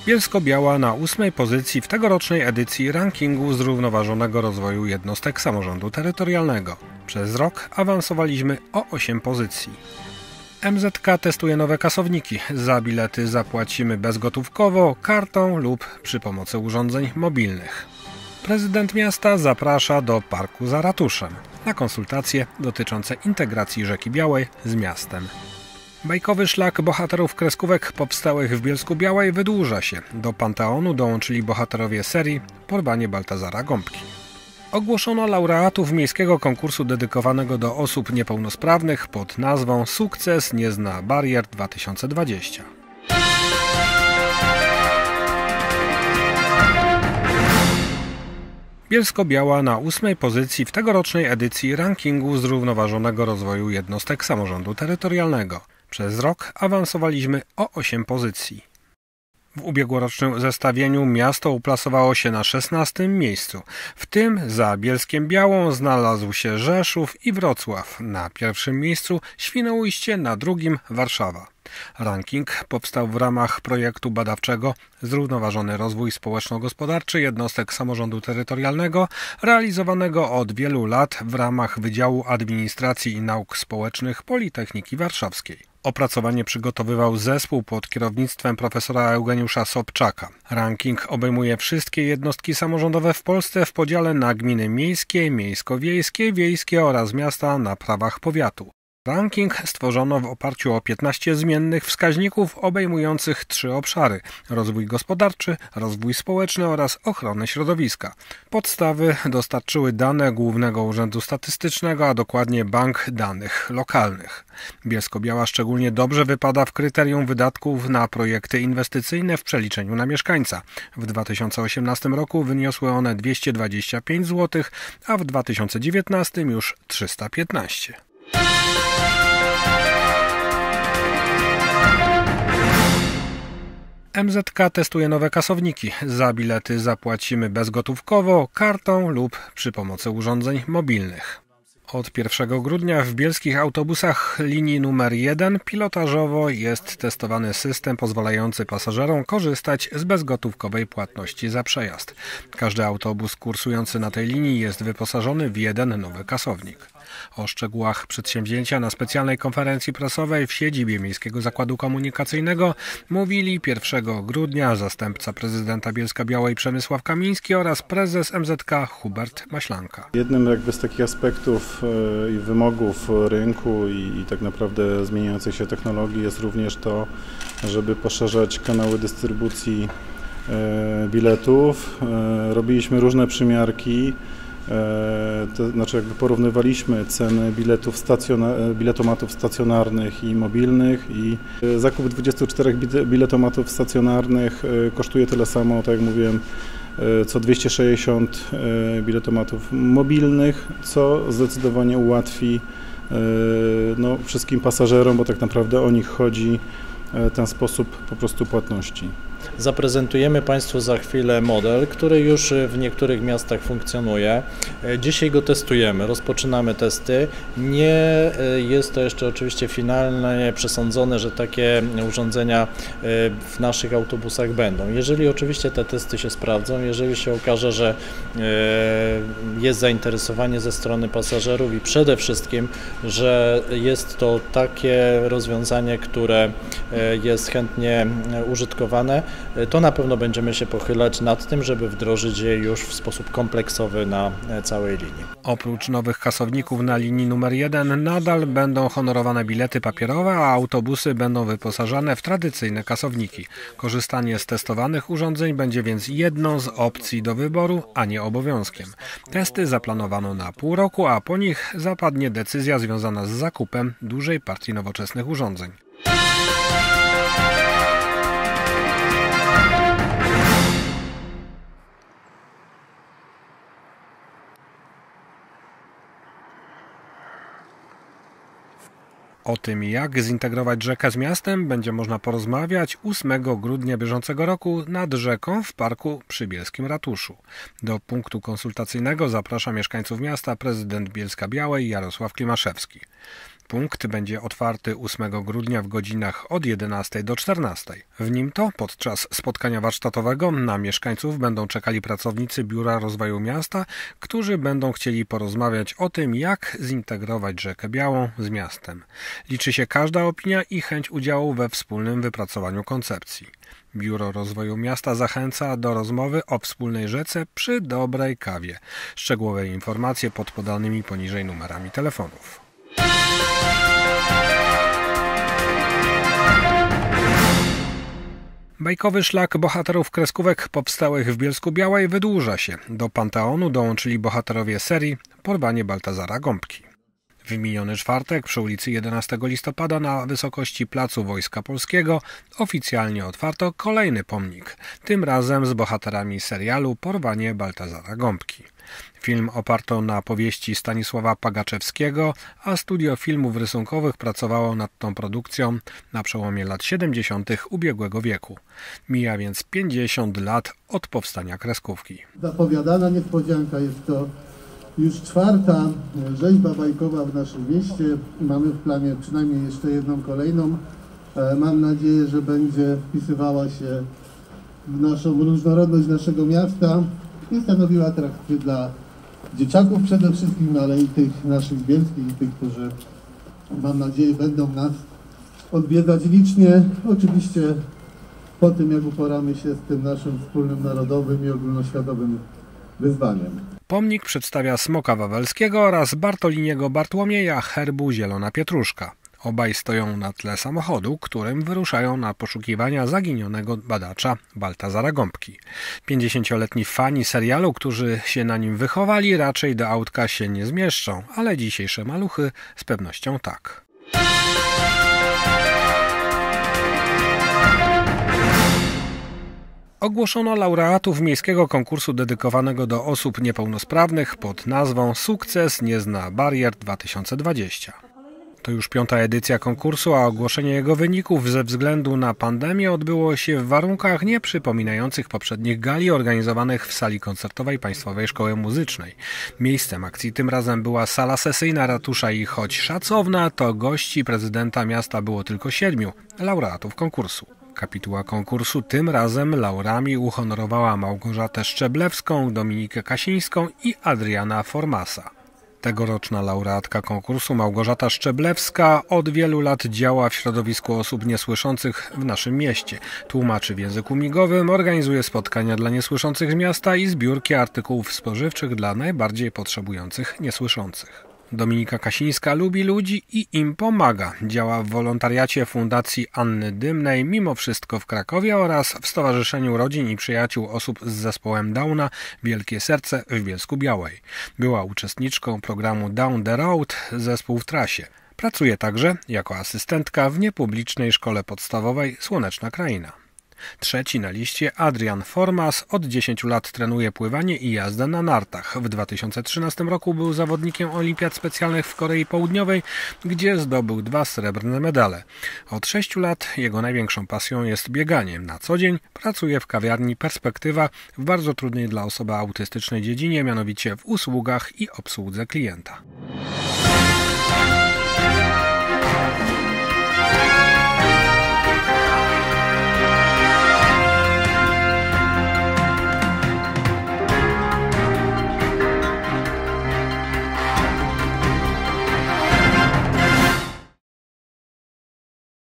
Bielsko-Biała na 8. pozycji w tegorocznej edycji rankingu zrównoważonego rozwoju jednostek samorządu terytorialnego. Przez rok awansowaliśmy o 8 pozycji. MZK testuje nowe kasowniki. Za bilety zapłacimy bezgotówkowo, kartą lub przy pomocy urządzeń mobilnych. Prezydent miasta zaprasza do parku za ratuszem na konsultacje dotyczące integracji Rzeki Białej z miastem. Bajkowy szlak bohaterów kreskówek powstałych w Bielsku-Białej wydłuża się. Do Panteonu dołączyli bohaterowie serii Porwanie Baltazara Gąbki. Ogłoszono laureatów miejskiego konkursu dedykowanego do osób niepełnosprawnych pod nazwą Sukces nie zna barier 2020. Bielsko-Biała na 8. pozycji w tegorocznej edycji rankingu zrównoważonego rozwoju jednostek samorządu terytorialnego. Przez rok awansowaliśmy o 8 pozycji. W ubiegłorocznym zestawieniu miasto uplasowało się na 16. miejscu. W tym za Bielskiem-Białą znalazł się Rzeszów i Wrocław. Na 1. miejscu Świnoujście, na 2. Warszawa. Ranking powstał w ramach projektu badawczego Zrównoważony rozwój społeczno-gospodarczy jednostek samorządu terytorialnego, realizowanego od wielu lat w ramach Wydziału Administracji i Nauk Społecznych Politechniki Warszawskiej. Opracowanie przygotowywał zespół pod kierownictwem profesora Eugeniusza Sobczaka. Ranking obejmuje wszystkie jednostki samorządowe w Polsce w podziale na gminy miejskie, miejsko-wiejskie, wiejskie oraz miasta na prawach powiatu. Ranking stworzono w oparciu o 15 zmiennych wskaźników obejmujących 3 obszary: rozwój gospodarczy, rozwój społeczny oraz ochronę środowiska. Podstawy dostarczyły dane Głównego Urzędu Statystycznego, a dokładnie Bank Danych Lokalnych. Bielsko-Biała szczególnie dobrze wypada w kryterium wydatków na projekty inwestycyjne w przeliczeniu na mieszkańca. W 2018 roku wyniosły one 225 zł, a w 2019 już 315. MZK testuje nowe kasowniki. Za bilety zapłacimy bezgotówkowo, kartą lub przy pomocy urządzeń mobilnych. Od 1 grudnia w bielskich autobusach linii nr 1 pilotażowo jest testowany system pozwalający pasażerom korzystać z bezgotówkowej płatności za przejazd. Każdy autobus kursujący na tej linii jest wyposażony w jeden nowy kasownik. O szczegółach przedsięwzięcia na specjalnej konferencji prasowej w siedzibie Miejskiego Zakładu Komunikacyjnego mówili 1 grudnia zastępca prezydenta Bielska-Białej Przemysław Kamiński oraz prezes MZK Hubert Maślanka. Jednym z takich aspektów i wymogów rynku i tak naprawdę zmieniających się technologii jest również to, żeby poszerzać kanały dystrybucji biletów. Robiliśmy różne przymiarki. To znaczy porównywaliśmy ceny biletomatów stacjonarnych i mobilnych i zakup 24 biletomatów stacjonarnych kosztuje tyle samo, tak jak mówiłem, co 260 biletomatów mobilnych, co zdecydowanie ułatwi wszystkim pasażerom, bo tak naprawdę o nich chodzi, ten sposób po prostu płatności. Zaprezentujemy Państwu za chwilę model, który już w niektórych miastach funkcjonuje. Dzisiaj go testujemy, rozpoczynamy testy. Nie jest to jeszcze oczywiście finalnie przesądzone, że takie urządzenia w naszych autobusach będą. Jeżeli oczywiście te testy się sprawdzą, jeżeli się okaże, że jest zainteresowanie ze strony pasażerów i przede wszystkim, że jest to takie rozwiązanie, które jest chętnie użytkowane, to na pewno będziemy się pochylać nad tym, żeby wdrożyć je już w sposób kompleksowy na całej linii. Oprócz nowych kasowników na linii nr 1 nadal będą honorowane bilety papierowe, a autobusy będą wyposażane w tradycyjne kasowniki. Korzystanie z testowanych urządzeń będzie więc jedną z opcji do wyboru, a nie obowiązkiem. Testy zaplanowano na pół roku, a po nich zapadnie decyzja związana z zakupem dużej partii nowoczesnych urządzeń. O tym, jak zintegrować rzekę z miastem, będzie można porozmawiać 8 grudnia bieżącego roku nad rzeką w parku przy Bielskim Ratuszu. Do punktu konsultacyjnego zaprasza mieszkańców miasta prezydent Bielska-Białej Jarosław Klimaszewski. Punkt będzie otwarty 8 grudnia w godzinach od 11 do 14. W nim to podczas spotkania warsztatowego na mieszkańców będą czekali pracownicy Biura Rozwoju Miasta, którzy będą chcieli porozmawiać o tym, jak zintegrować Rzekę Białą z miastem. Liczy się każda opinia i chęć udziału we wspólnym wypracowaniu koncepcji. Biuro Rozwoju Miasta zachęca do rozmowy o wspólnej rzece przy dobrej kawie. Szczegółowe informacje pod podanymi poniżej numerami telefonów. Bajkowy szlak bohaterów kreskówek powstałych w Bielsku-Białej wydłuża się. Do Panteonu dołączyli bohaterowie serii Porwanie Baltazara Gąbki. W miniony czwartek przy ulicy 11 listopada na wysokości Placu Wojska Polskiego oficjalnie otwarto kolejny pomnik, tym razem z bohaterami serialu Porwanie Baltazara Gąbki. Film oparto na powieści Stanisława Pagaczewskiego, a Studio Filmów Rysunkowych pracowało nad tą produkcją na przełomie lat 70. ubiegłego wieku. Mija więc 50 lat od powstania kreskówki. Zapowiadana niespodzianka, jest to już czwarta rzeźba bajkowa w naszym mieście. Mamy w planie przynajmniej jeszcze jedną kolejną. Mam nadzieję, że będzie wpisywała się w naszą różnorodność naszego miasta i stanowiła atrakcję dla dzieciaków przede wszystkim, ale i tych naszych bielskich, i tych, którzy, mam nadzieję, będą nas odwiedzać licznie. Oczywiście po tym, jak uporamy się z tym naszym wspólnym narodowym i ogólnoświatowym wyzwaniem. Pomnik przedstawia Smoka Wawelskiego oraz Bartoliniego Bartłomieja herbu Zielona Pietruszka. Obaj stoją na tle samochodu, którym wyruszają na poszukiwania zaginionego badacza Baltazara Gąbki. 50-letni fani serialu, którzy się na nim wychowali, raczej do autka się nie zmieszczą, ale dzisiejsze maluchy z pewnością tak. Ogłoszono laureatów miejskiego konkursu dedykowanego do osób niepełnosprawnych pod nazwą Sukces nie zna barier 2020. To już 5. edycja konkursu, a ogłoszenie jego wyników ze względu na pandemię odbyło się w warunkach nieprzypominających poprzednich gali organizowanych w sali koncertowej Państwowej Szkoły Muzycznej. Miejscem akcji tym razem była sala sesyjna ratusza i choć szacowna, to gości prezydenta miasta było tylko 7 laureatów konkursu. Kapituła konkursu tym razem laurami uhonorowała Małgorzatę Szczeblewską, Dominikę Kasińską i Adriana Formasa. Tegoroczna laureatka konkursu Małgorzata Szczeblewska od wielu lat działa w środowisku osób niesłyszących w naszym mieście. Tłumaczy w języku migowym, organizuje spotkania dla niesłyszących z miasta i zbiórki artykułów spożywczych dla najbardziej potrzebujących niesłyszących. Dominika Kasińska lubi ludzi i im pomaga. Działa w wolontariacie Fundacji Anny Dymnej Mimo Wszystko w Krakowie oraz w Stowarzyszeniu Rodzin i Przyjaciół Osób z Zespołem Downa Wielkie Serce w Bielsku-Białej. Była uczestniczką programu Down the Road Zespół w trasie. Pracuje także jako asystentka w niepublicznej szkole podstawowej Słoneczna Kraina. Trzeci na liście Adrian Formas od 10 lat trenuje pływanie i jazdę na nartach. W 2013 roku był zawodnikiem olimpiad specjalnych w Korei Południowej, gdzie zdobył 2 srebrne medale. Od 6 lat jego największą pasją jest bieganie. Na co dzień pracuje w kawiarni Perspektywa w bardzo trudnej dla osoby autystycznej dziedzinie, mianowicie w usługach i obsłudze klienta.